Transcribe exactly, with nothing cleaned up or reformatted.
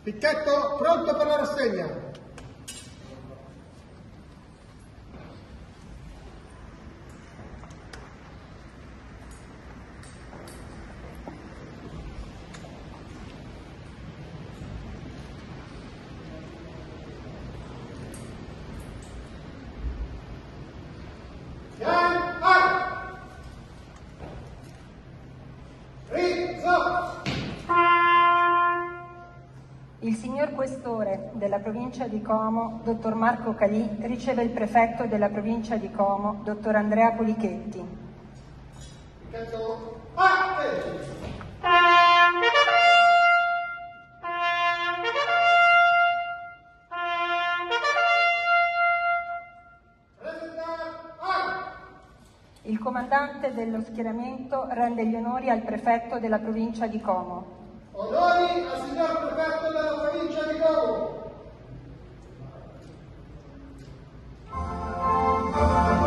Picchetto pronto per la rassegna. Il signor Questore della provincia di Como, dottor Marco Calì, riceve il prefetto della provincia di Como, dottor Andrea Polichetti. Il comandante dello schieramento rende gli onori al prefetto della provincia di Como. Onori al signor prefetto della provincia di Como.